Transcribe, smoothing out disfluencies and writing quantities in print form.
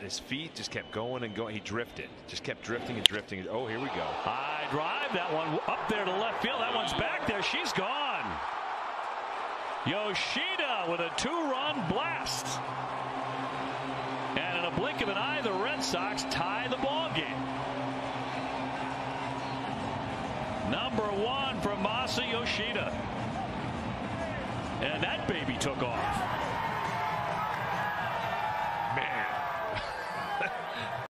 his feet just kept going and going. He drifted, just kept drifting and drifting. Oh, here we go. High drive, that one up there to left field. That one's back there. She's gone. Yoshida with a 2-run blast. And in a blink of an eye, the Red Sox tie the ball game. Number 1 from Masataka Yoshida. And that baby took off.